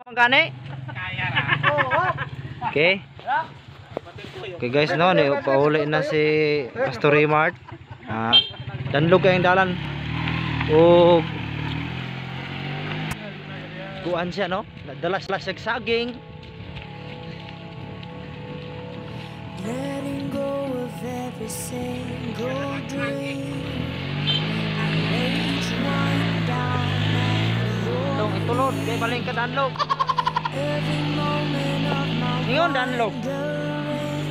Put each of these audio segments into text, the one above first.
Gani? Okay. Okay guys, no, pauli na si Pastor Mart. Danlog kayong dalan. O kuan siya, no? Nadalas-las saging. Letting go of every single dream. I lay each one down at your feet. Itulod, kay baling ka danlog. Every moment of my Ngayon danlog. wandering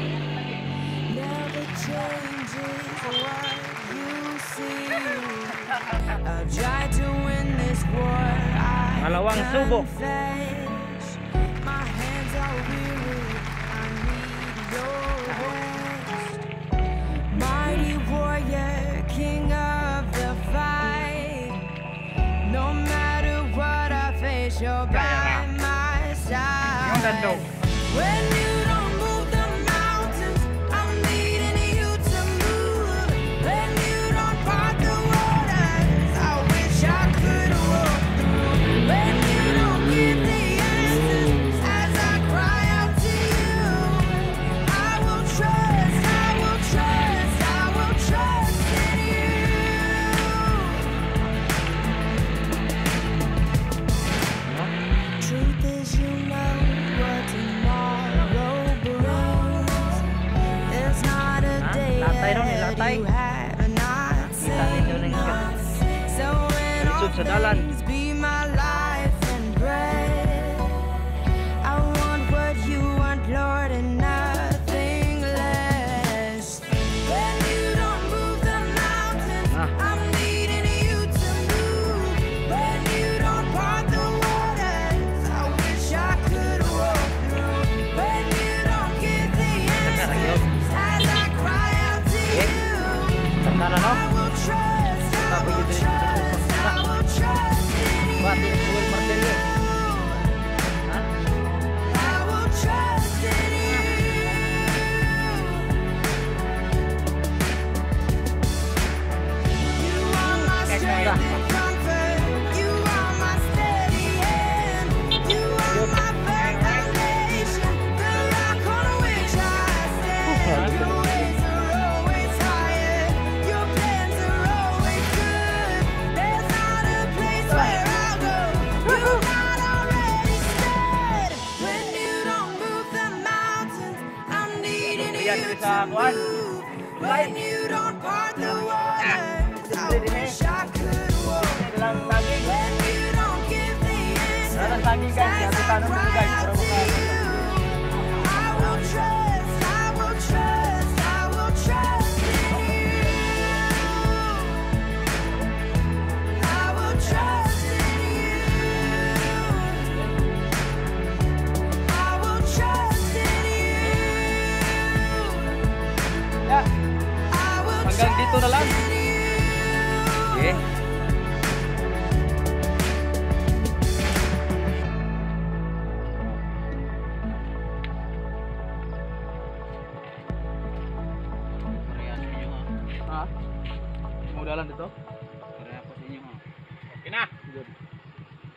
never changes what you see. I'll try to win this war. Malawang subok. My hands are weary. I need your rest. Mighty warrior, king of the fight. No matter what I face, you're by my side. When you don't move the mountains, I'm needing you to move. When you don't part the waters, I wish I could walk through. When you don't give the answers as I cry out to you, I will trust, I will trust, I will trust in you. Truth is, you know what tomorrow brings. There's not a day that you have not seen. So when all things be my life and breath, I want what you want, Lord, and nothing less. When you don't move the mountains, I'm needing you to move. When you don't part the waters, I wish I could walk through. When you don't give the answers as I cry out to you, I will trust, I will trust, I will trust in you. I will trust in you. You are my strength and comfort. You are my steady hand. You are my firm foundation, the rock on which I stand. Your ways are always higher. Your plans are always good. There's not a place where I'll go you've not already said. When you don't move the mountains, I'm needing you to move. When you don't part the waters, I wish I could walk. When you don't give the answers as I cry out to you, I will trust, I will trust, I will trust in you. I will trust in you. I will trust in you. I will Hanggang dito na lang. trust in you. Okay. Ha? Mau dalan dito? Pareha po sa inyo ha. Okay na.